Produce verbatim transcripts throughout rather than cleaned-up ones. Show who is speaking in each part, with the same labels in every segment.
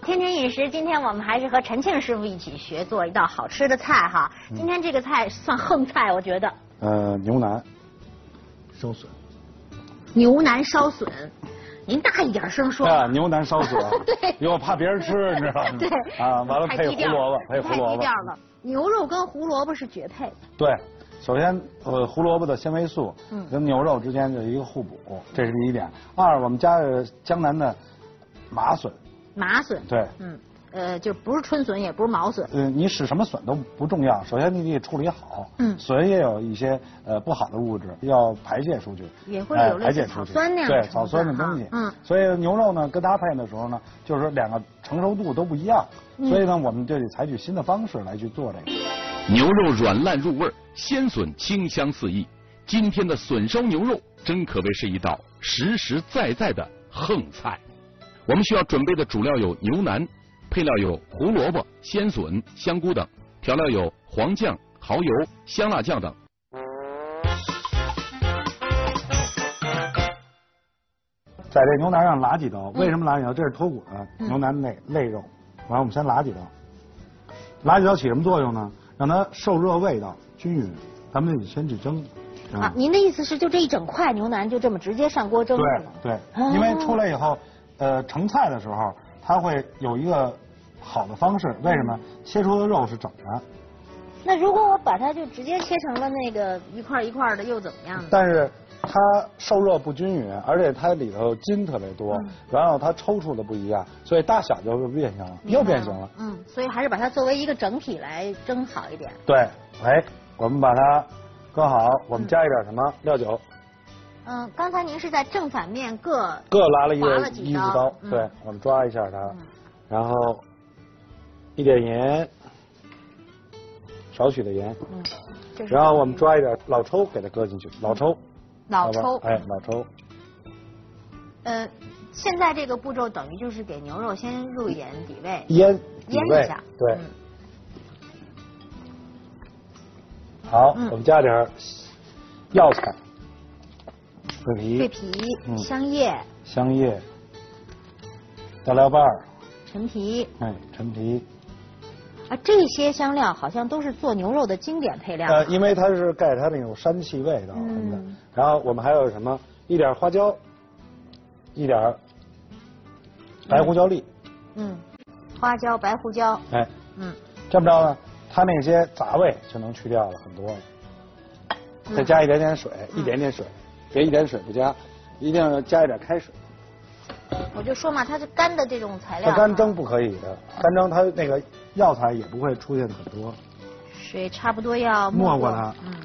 Speaker 1: 天天饮食，今天我们还是和陈庆师傅一起学做一道好吃的菜哈。今天这个菜算横菜，我觉得。
Speaker 2: 呃，牛腩烧笋。
Speaker 1: 牛腩烧笋，您大一点声说。
Speaker 2: 啊，牛腩烧笋。
Speaker 1: 对。
Speaker 2: 因为我怕别人吃，你知道吗？
Speaker 1: 对。
Speaker 2: 啊，完了配胡萝卜，配胡萝卜。
Speaker 1: 太低调了。牛肉跟胡萝卜是绝配。
Speaker 2: 对。首先，呃，胡萝卜的纤维素跟牛肉之间的一个互补，这是第一点。二，我们加入江南的麻笋。
Speaker 1: 麻笋。对。嗯。呃，就不是春笋，也不是毛笋。
Speaker 2: 呃，你使什么笋都不重要，首先你得处理好。嗯。笋也有一些呃不好的物质要排泄出去。
Speaker 1: 也会有类似草酸那样的。
Speaker 2: 对，草酸的东西。嗯。所以牛肉呢，跟搭配的时候呢，就是说两个成熟度都不一样，所以呢，我们就得采取新的方式来去做这个。
Speaker 3: 牛肉软烂入味，鲜笋清香四溢。今天的笋烧牛肉真可谓是一道实实在在的横菜。我们需要准备的主料有牛腩，配料有胡萝卜、鲜笋、香菇等，调料有黄酱、蚝油、香辣酱等。
Speaker 2: 在这牛腩上拉几刀，为什么拉几刀？这是脱骨的牛腩肋肋肉，完了我们先拉几刀。拉几刀起什么作用呢？让它受热味道均匀，咱们得先去蒸。
Speaker 1: 啊，您的意思是就这一整块牛腩就这么直接上锅蒸是吗？
Speaker 2: 对对，因为出来以后，呃，盛菜的时候它会有一个好的方式，为什么？切出的肉是整的。
Speaker 1: 那如果我把它就直接切成了那个一块一块的，又怎么样呢？
Speaker 2: 但是它受热不均匀，而且它里头筋特别多，嗯、然后它抽出的不一样，所以大小就变形了，又变形了。
Speaker 1: 嗯，所以还是把它作为一个整体来蒸好一点。
Speaker 2: 对，哎，我们把它搁好，我们加一点什么、嗯、料酒。
Speaker 1: 嗯，刚才您是在正反面各
Speaker 2: 各拉了一个
Speaker 1: 一
Speaker 2: 字刀，
Speaker 1: 嗯、
Speaker 2: 对，我们抓一下它，嗯、然后一点盐，少许的盐，嗯，然后我们抓一点老抽给它搁进去，老抽。
Speaker 1: 老抽，
Speaker 2: 哎，老抽。
Speaker 1: 呃，现在这个步骤等于就是给牛肉先入一点底味，
Speaker 2: 腌
Speaker 1: 腌一下，
Speaker 2: 对。嗯、好，嗯、我们加点药材，桂皮，
Speaker 1: 桂皮，嗯、香叶，
Speaker 2: 香叶，大料瓣儿，
Speaker 1: 陈皮，
Speaker 2: 哎，陈皮。
Speaker 1: 啊，这些香料好像都是做牛肉的经典配料。
Speaker 2: 呃，因为它是盖它那种膻气味道什么的。嗯、然后我们还有什么？一点花椒，一点白胡椒粒。
Speaker 1: 嗯，花椒、白胡椒。
Speaker 2: 哎，嗯，这么着呢，它那些杂味就能去掉了很多了。再加一点点水，嗯、一点点水，别一点水不加，一定要加一点开水。
Speaker 1: 我就说嘛，它是干的这种材料。
Speaker 2: 它干蒸不可以的，干蒸它那个药材也不会出现很多。
Speaker 1: 水差不多要
Speaker 2: 没过它。嗯。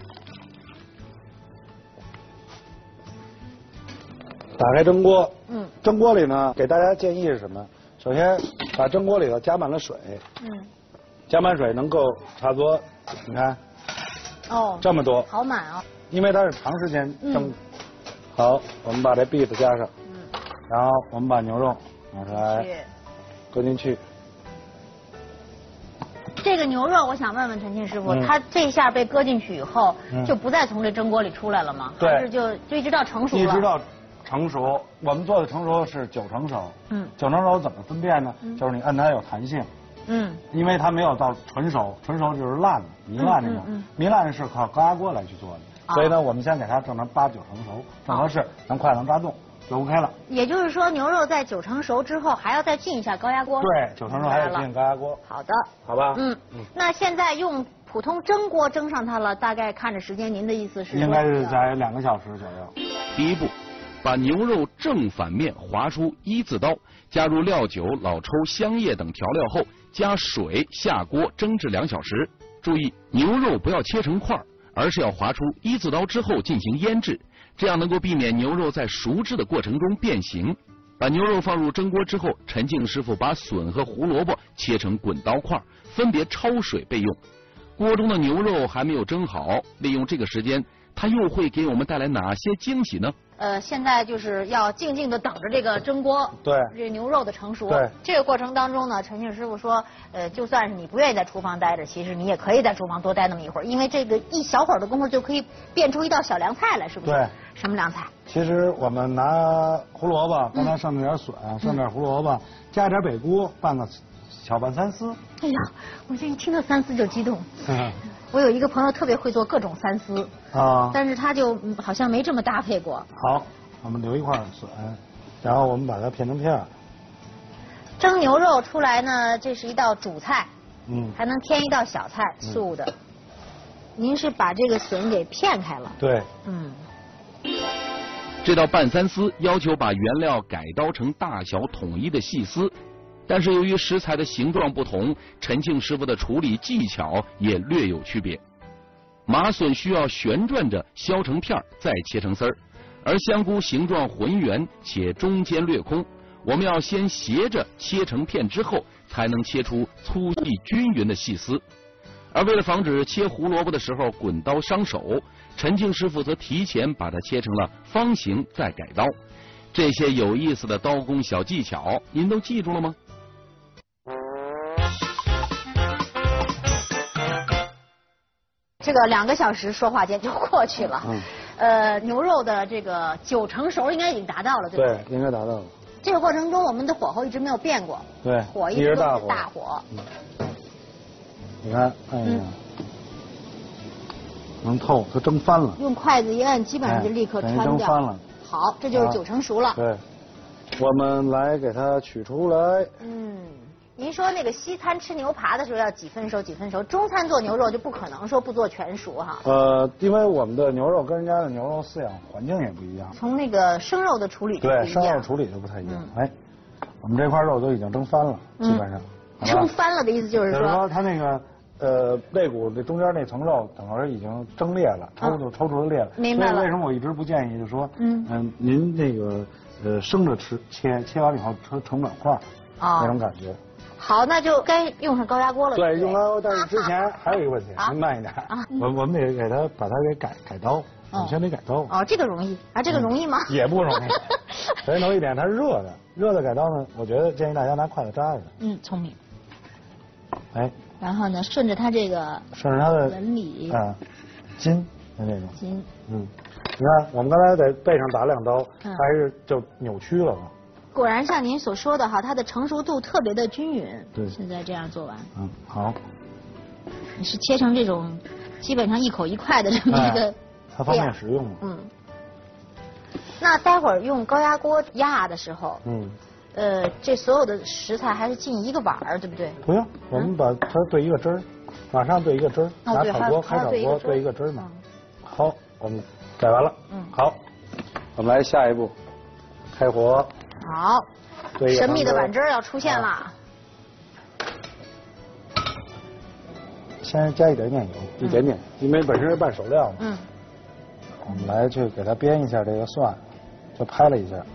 Speaker 2: 打开蒸锅。嗯。蒸锅里呢，给大家建议是什么？首先把蒸锅里头加满了水。嗯。加满水能够差不多，你看。
Speaker 1: 哦。
Speaker 2: 这么多。
Speaker 1: 好满啊。
Speaker 2: 因为它是长时间蒸。嗯、好，我们把这 beef 加上。然后我们把牛肉拿出来，搁进去。
Speaker 1: 这个牛肉，我想问问陈庆师傅，嗯、它这下被搁进去以后，嗯、就不再从这蒸锅里出来了吗？
Speaker 2: 对，
Speaker 1: 还是就就一直到成熟了？
Speaker 2: 一直到成熟，我们做的成熟是九成熟。嗯。九成熟怎么分辨呢？嗯、就是你按它有弹性。嗯。因为它没有到纯熟，纯熟就是烂的、糜烂那种。嗯嗯嗯、糜烂是靠高压锅来去做的，哦、所以呢，我们先给它整成八九成熟，正合适，能快能抓动。就 OK 了。
Speaker 1: 也就是说，牛肉在九成熟之后，还要再进一下高压锅。
Speaker 2: 对，九成熟还要进高压锅。
Speaker 1: 好的，
Speaker 2: 好吧。
Speaker 1: 嗯嗯。那现在用普通蒸锅蒸上它了，大概看着时间，您的意思是？
Speaker 2: 应该是在两个小时左右。
Speaker 3: 第一步，把牛肉正反面划出一字刀，加入料酒、老抽、香叶等调料后，加水下锅蒸至两小时。注意，牛肉不要切成块，而是要划出一字刀之后进行腌制。这样能够避免牛肉在熟制的过程中变形。把牛肉放入蒸锅之后，陈庆师傅把笋和胡萝卜切成滚刀块，分别焯水备用。锅中的牛肉还没有蒸好，利用这个时间， 它又会给我们带来哪些惊喜呢？
Speaker 1: 呃，现在就是要静静的等着这个蒸锅，
Speaker 2: 对，
Speaker 1: 这牛肉的成熟。
Speaker 2: 对，
Speaker 1: 这个过程当中呢，陈庆师傅说，呃，就算是你不愿意在厨房待着，其实你也可以在厨房多待那么一会儿，因为这个一小会儿的功夫就可以变出一道小凉菜来，是不是？
Speaker 2: 对。
Speaker 1: 什么凉菜？
Speaker 2: 其实我们拿胡萝卜，刚才剩那点笋，嗯、剩点胡萝卜，加点北菇，拌个小拌三丝。
Speaker 1: 哎呀，我这一听到三丝就激动。
Speaker 2: 嗯
Speaker 1: 我有一个朋友特别会做各种三丝啊，但是他就好像没这么搭配过。
Speaker 2: 好，我们留一块笋，然后我们把它片成片儿。
Speaker 1: 蒸牛肉出来呢，这是一道主菜，
Speaker 2: 嗯，
Speaker 1: 还能添一道小菜，素的。嗯、您是把这个笋给片开了？
Speaker 2: 对，
Speaker 1: 嗯。
Speaker 3: 这道拌三丝要求把原料改刀成大小统一的细丝。但是由于食材的形状不同，陈庆师傅的处理技巧也略有区别。麻笋需要旋转着削成片再切成丝儿，而香菇形状浑圆且中间略空，我们要先斜着切成片之后，才能切出粗细均匀的细丝。而为了防止切胡萝卜的时候滚刀伤手，陈庆师傅则提前把它切成了方形再改刀。这些有意思的刀工小技巧，您都记住了吗？
Speaker 1: 这个两个小时说话间就过去了，嗯，呃，牛肉的这个九成熟应该已经达到了，对不对？
Speaker 2: 对，应该达到了。
Speaker 1: 这个过程中，我们的火候一直没有变过，
Speaker 2: 对，
Speaker 1: 火一直都是大火。
Speaker 2: 嗯、你看，哎呀，嗯、能透，它蒸翻了。
Speaker 1: 用筷子一摁，基本上就立刻穿掉。
Speaker 2: 蒸翻了。
Speaker 1: 好，这就是九成熟了。
Speaker 2: 对，我们来给它取出来。
Speaker 1: 嗯。您说那个西餐吃牛扒的时候要几分熟几分熟，中餐做牛肉就不可能说不做全熟哈。
Speaker 2: 呃，因为我们的牛肉跟人家的牛肉饲养环境也不一样。
Speaker 1: 从那个生肉的处理就不一样。
Speaker 2: 对，生肉处理就不太一样。嗯、哎，我们这块肉都已经蒸翻了，嗯、基本上。
Speaker 1: 蒸翻了的意思就是说，
Speaker 2: 就是说它那个呃肋骨这中间那层肉，等会儿已经蒸裂了，抽出、嗯、抽出了裂了。
Speaker 1: 明白了。
Speaker 2: 所以为什么我一直不建议，就是说，嗯嗯、呃，您那个呃生着吃，切切完以后成成软块，哦、那种感觉。
Speaker 1: 好，那就该用上高压锅了。
Speaker 2: 对，用高压锅，但是之前还有一个问题，您、啊、慢一点。啊，我我们得给它把它给改改刀，我们先得改刀。
Speaker 1: 哦，这个容易啊，这个容易吗？
Speaker 2: 嗯、也不容易。首先头一点，它是热的，热的改刀呢，我觉得建议大家拿筷子扎着。
Speaker 1: 嗯，聪明。
Speaker 2: 哎。
Speaker 1: 然后呢，顺着它这个
Speaker 2: 顺着它的
Speaker 1: 纹理
Speaker 2: 啊，筋的那种
Speaker 1: 筋。
Speaker 2: 嗯，你看，我们刚才在背上打两刀，它还是就扭曲了嘛。
Speaker 1: 果然像您所说的哈，它的成熟度特别的均匀。
Speaker 2: 对，
Speaker 1: 现在这样做完。
Speaker 2: 嗯，好。
Speaker 1: 你是切成这种基本上一口一块的这么一个、哎，
Speaker 2: 它方便食用嘛。
Speaker 1: 嗯。那待会儿用高压锅压的时候，嗯，呃，这所有的食材还是进一个碗儿，对不对？
Speaker 2: 不用，我们把它兑一个汁儿，马上兑一个汁儿，拿炒锅开炒锅兑一个汁儿嘛。好，我们改完了。嗯。好，我们来下一步，开火。
Speaker 1: 好，神秘的碗汁儿要出现了。啊、
Speaker 2: 先加一点点油，嗯、一点点，因为本身是拌熟料嘛。嗯。我们来去给它煸一下这个蒜，就拍了一下。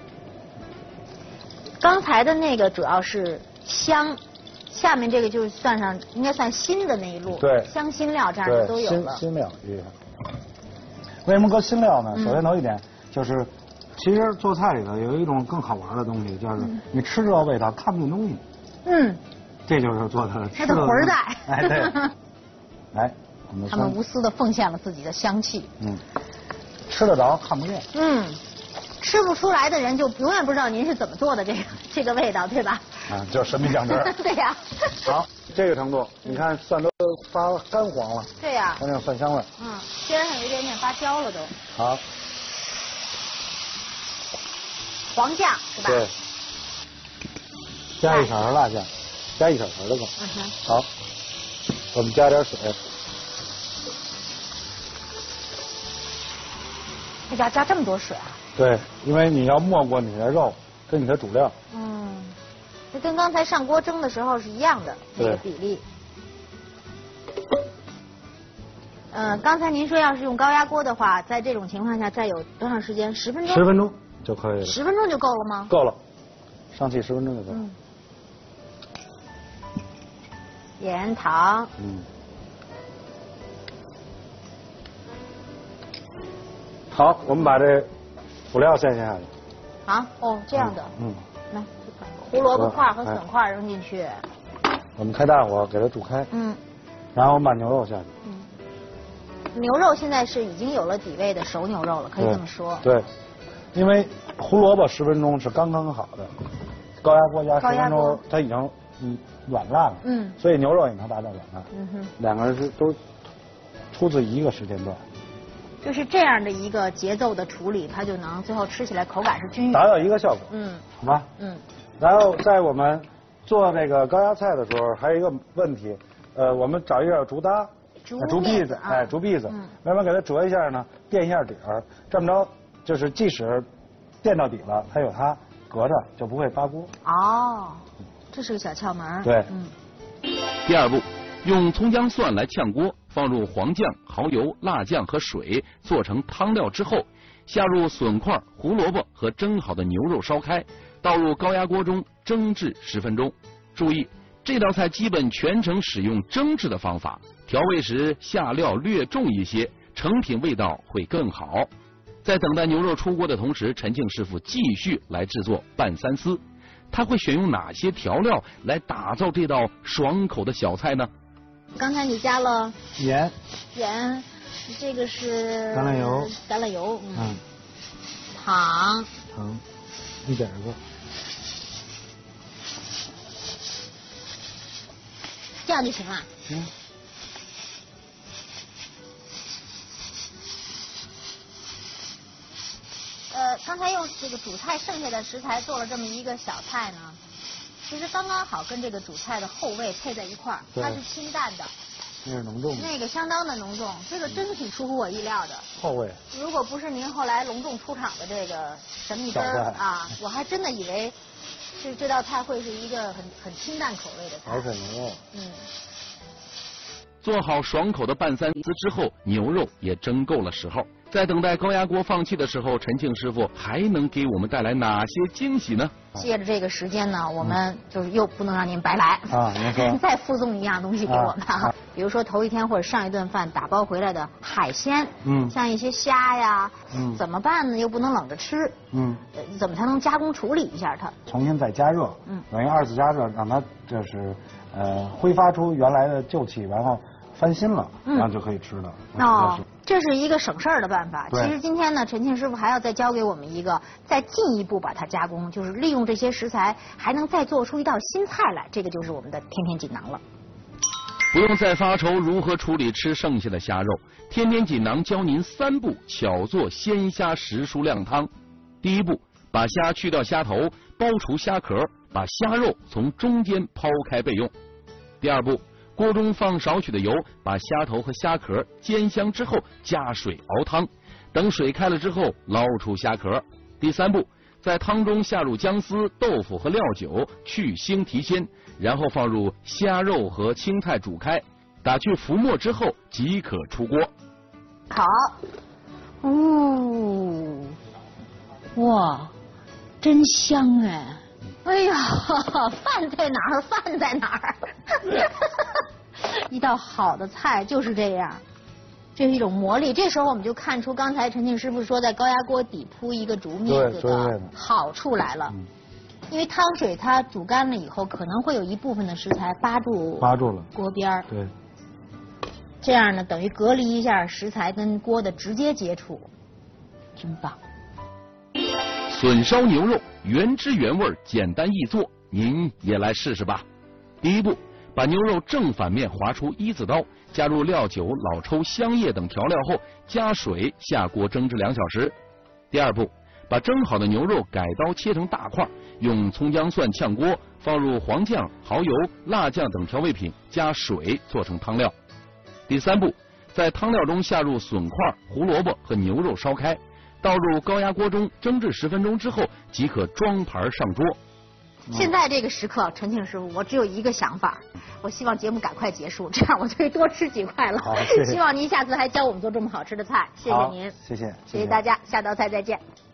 Speaker 1: 刚才的那个主要是香，下面这个就是算上应该算新的那一路。
Speaker 2: 对。
Speaker 1: 香辛料这样的都有了。
Speaker 2: 新新料厉害。为什么搁新料呢？嗯、首先头一点就是。其实做菜里头有一种更好玩的东西，就是你吃这个味道看不见东西。嗯，这就是做的
Speaker 1: 它的魂儿在。
Speaker 2: 哎，对。来，我们
Speaker 1: 他们无私的奉献了自己的香气。
Speaker 2: 嗯，吃得着看不见。
Speaker 1: 嗯，吃不出来的人就永远不知道您是怎么做的这个这个味道，对吧？
Speaker 2: 啊，叫神秘酱汁。
Speaker 1: 对呀。
Speaker 2: 好，这个程度，你看蒜都发干黄了。
Speaker 1: 对呀。
Speaker 2: 有点蒜香味。
Speaker 1: 嗯，边上有一点点发焦了都。
Speaker 2: 好。
Speaker 1: 黄酱是吧？
Speaker 2: 对，加一勺辣酱，加一小勺的吧。嗯哼。好，我们加点水。
Speaker 1: 哎呀，加这么多水啊？
Speaker 2: 对，因为你要没过你的肉跟你的主料。
Speaker 1: 嗯，这跟刚才上锅蒸的时候是一样的那个比例。呃，刚才您说要是用高压锅的话，在这种情况下再有多长时间？十分钟？
Speaker 2: 十分钟。就可以了。
Speaker 1: 十分钟就够了吗？
Speaker 2: 够了，上气十分钟就够了。嗯。
Speaker 1: 盐、糖。嗯。
Speaker 2: 好，我们把这辅料先下去。
Speaker 1: 啊，哦，这样的。
Speaker 2: 嗯。
Speaker 1: 来，胡萝卜块和笋块扔进去。
Speaker 2: 我们开大火给它煮开。
Speaker 1: 嗯。
Speaker 2: 然后我们把牛肉下去。
Speaker 1: 嗯。牛肉现在是已经有了底味的熟牛肉了，可以这么说。
Speaker 2: 对。因为胡萝卜十分钟是刚刚好的，高压锅加十分钟它已经嗯软烂了。嗯。所以牛肉也能达到软烂。嗯哼。两个人是都出自一个时间段。
Speaker 1: 就是这样的一个节奏的处理，它就能最后吃起来口感是均匀，
Speaker 2: 达到一个效果。
Speaker 1: 嗯，
Speaker 2: 好吧。嗯。然后在我们做这个高压菜的时候，还有一个问题，呃，我们找一点竹搭、
Speaker 1: 竹
Speaker 2: 竹篦子，哎，竹篦子，慢慢给它折一下呢，垫一下底儿，这么着就是即使垫到底了，它有它隔着，就不会发锅。
Speaker 1: 哦，这是个小窍门。
Speaker 2: 对。
Speaker 1: 嗯。
Speaker 3: 第二步，用葱姜蒜来炝锅。放入黄酱、蚝油、辣酱和水，做成汤料之后，下入笋块、胡萝卜和蒸好的牛肉烧开，倒入高压锅中蒸至十分钟。注意，这道菜基本全程使用蒸制的方法，调味时下料略重一些，成品味道会更好。在等待牛肉出锅的同时，陈庆师傅继续来制作拌三丝。他会选用哪些调料来打造这道爽口的小菜呢？
Speaker 1: 刚才你加了
Speaker 2: 盐，
Speaker 1: 盐，这个是
Speaker 2: 橄榄油，
Speaker 1: 橄榄油，嗯，
Speaker 2: 嗯
Speaker 1: 糖，
Speaker 2: 糖，一点个，
Speaker 1: 这样就行了。
Speaker 2: 嗯。
Speaker 1: 呃，刚才用这个主菜剩下的食材做了这么一个小菜呢。其实刚刚好跟这个主菜的后味配在一块儿，它是清淡的，
Speaker 2: 那是浓重的，
Speaker 1: 那个相当的浓重，这个真挺出乎我意料的。
Speaker 2: 后味。
Speaker 1: 如果不是您后来隆重出场的这个神秘汁儿啊，我还真的以为是这道菜会是一个很很清淡口味的菜。
Speaker 2: 而且牛肉。
Speaker 1: 嗯。
Speaker 3: 做好爽口的拌三丝之后，牛肉也蒸够了时候。在等待高压锅放气的时候，陈庆师傅还能给我们带来哪些惊喜呢？
Speaker 1: 借着这个时间呢，我们就是又不能让您白来
Speaker 2: 啊，您说
Speaker 1: 再附送一样东西给我们啊，比如说头一天或者上一顿饭打包回来的海鲜，嗯，像一些虾呀，嗯，怎么办呢？又不能冷着吃，嗯，怎么才能加工处理一下它？
Speaker 2: 重新再加热，嗯，等于二次加热，让它就是呃挥发出原来的旧气，然后翻新了，然后就可以吃了。
Speaker 1: 哦。这是一个省事儿的办法。其实今天呢，陈庆师傅还要再教给我们一个，再进一步把它加工，就是利用这些食材，还能再做出一道新菜来。这个就是我们的天天锦囊了。
Speaker 3: 不用再发愁如何处理吃剩下的虾肉，天天锦囊教您三步巧做鲜虾时蔬靓汤。第一步，把虾去掉虾头，剥除虾壳，把虾肉从中间抛开备用。第二步，锅中放少许的油，把虾头和虾壳煎香之后，加水熬汤，等水开了之后捞出虾壳。第三步，在汤中下入姜丝、豆腐和料酒，去腥提鲜，然后放入虾肉和青菜煮开，打去浮沫之后即可出锅。
Speaker 1: 好，哦，哇，真香哎！哎呀，饭在哪儿？饭在哪儿？一道好的菜就是这样，这是一种魔力。这时候我们就看出刚才陈庆师傅说在高压锅底铺一个竹篦子的好处来了。因为汤水它煮干了以后，可能会有一部分的食材扒住
Speaker 2: 扒住了
Speaker 1: 锅边儿。
Speaker 2: 对。
Speaker 1: 这样呢，等于隔离一下食材跟锅的直接接触，真棒。
Speaker 3: 笋烧牛肉原汁原味，简单易做，您也来试试吧。第一步，把牛肉正反面划出一字刀，加入料酒、老抽、香叶等调料后，加水下锅蒸至两小时。第二步，把蒸好的牛肉改刀切成大块，用葱姜蒜炝锅，放入黄酱、蚝油、辣酱等调味品，加水做成汤料。第三步，在汤料中下入笋块、胡萝卜和牛肉烧开，倒入高压锅中蒸至十分钟之后，即可装盘上桌。
Speaker 1: 现在这个时刻，陈庆师傅，我只有一个想法，我希望节目赶快结束，这样我就可以多吃几块了。
Speaker 2: 好，谢谢。
Speaker 1: 希望您下次还教我们做这么好吃的菜，谢谢您，
Speaker 2: 谢谢，
Speaker 1: 谢谢大家，下道菜再见。